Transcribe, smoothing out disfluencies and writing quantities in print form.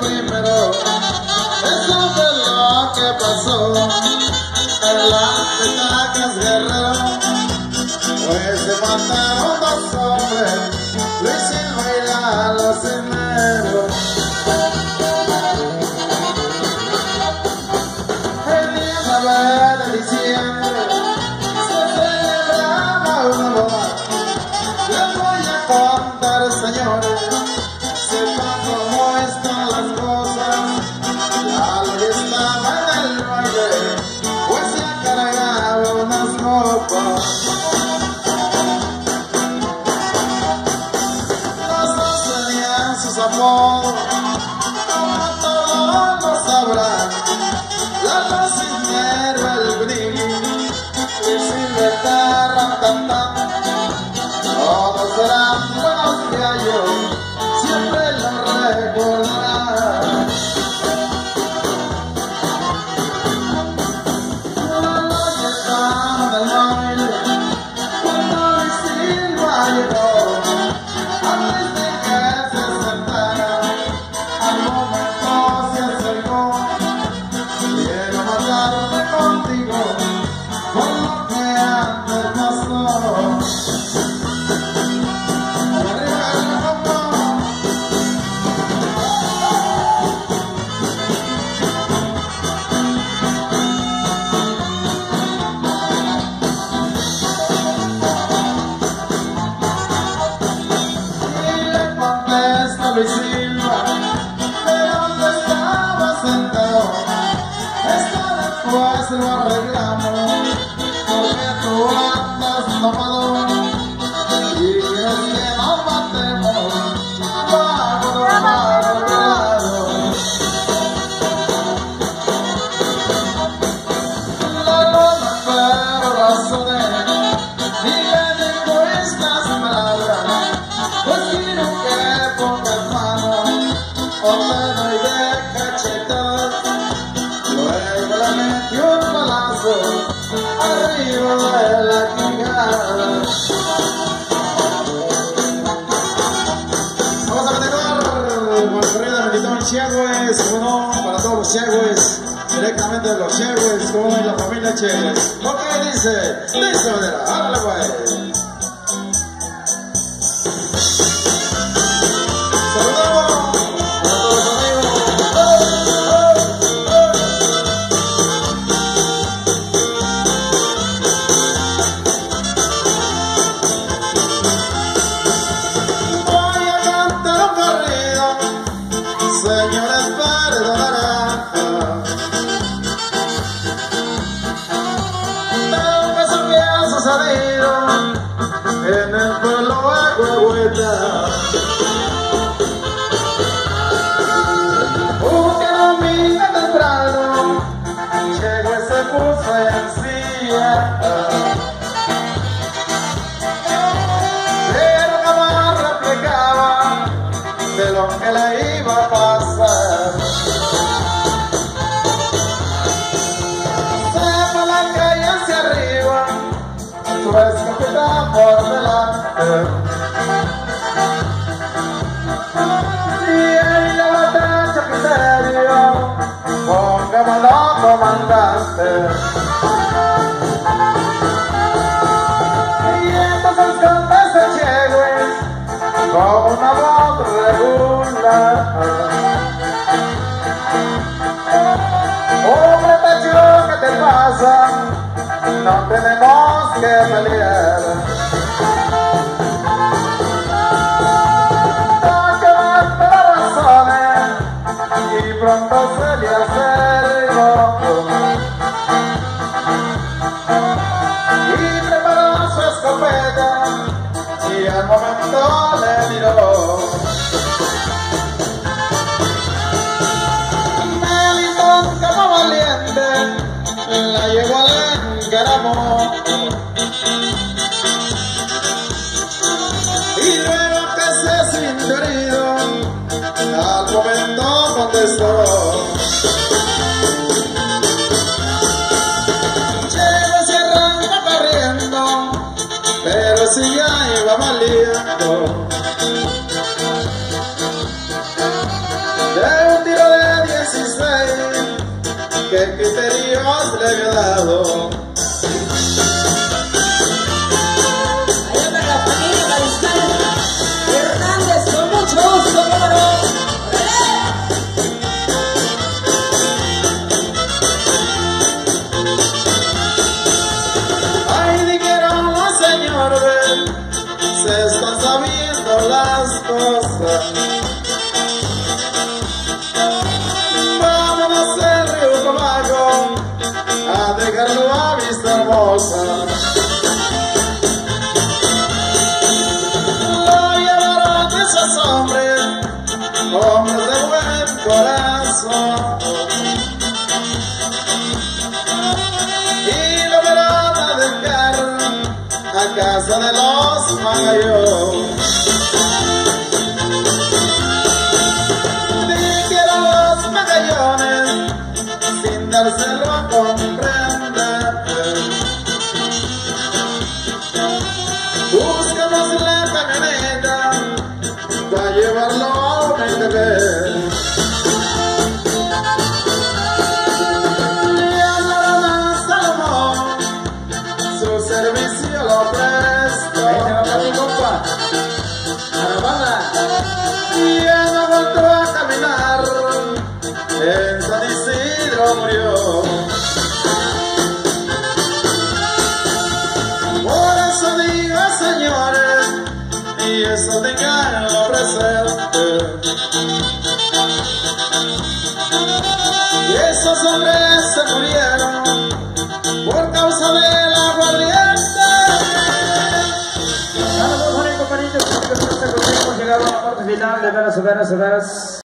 primero, eso fue lo que pasó en las petacas Guerrero, pues se mataron dos hombres, Luis Silva y Lalo Cisneros. El 19 de diciembre se celebraba una boda. Les voy a contar, señores, sepan cómo están las cosas. Lalo ya estaba en el baile, pues se cargaba unas copas. Los dos tenían sus apodos, como todos lo sabrán. Lalo Cisneros el brilli, y Silveta Rantatán. Todos eran buenos gallos, siempre lo recordarán. Lalo llegaba del baile cuando Luis Silva llegó. Antes de que se sentara, al momento se acercó. Quiero matarme contigo por lo que antes pasó. Luis Silva, ¿de dónde estaba sentado? Esto después lo arreglamos, porque tú andas tomado y quieres que nos matemos. Vámonos para otro lado. Lalo no pero razoné y le dijo estas palabras, pues quiero que pongas mano o te doy de cachetas. Luego le metió un balazo arriba de la quijada. Vamos a continuar con el corrido de Melitón Chiagüez, como no, para todos los Chiagüez, directamente de los Chiagüez, como y la familia Chiagüez. ¿Por qué dice? Dice manera, hágale pues. Señores, perdonarán, de un caso que ha sucedido en el pueblo de Huehueta. Un domingo temprano llegó y se puso en silla, pero jamás replicaba de lo que le iba a pasar. Se fue a la calle hacia arriba, su escopeta por delante, y ella lo tacha criterio, pongámoslo comandante. Y entonces canta ese Chiagüez con una voz regular. Hombre pecho, ¿qué te pasa? No tenemos que pelear. Acabaste las razones y pronto se le acercó y preparó su escopeta y al momento le miró. Melitón como valiente la llevó al encaramó, y luego que se sintió herido al momento contestó. Llegó y se arranca corriendo, pero si ya iba valiendo. De un tiro cayó. Dijeron los medallones sin dárselo a comprender. Buscamos la camioneta para llevarlo a un entender. Le hablaron a Salomón, su servicio lo prestó. Ahí te va mi compa. A la banda. Y ya no volvió a caminar, en San Isidro murió. Por eso digo, señores, y eso tenganlo presente, y esos hombres se murieron por causa de la aguardiente. Saludos, compañeros, hemos llegado a la parte final de Veras.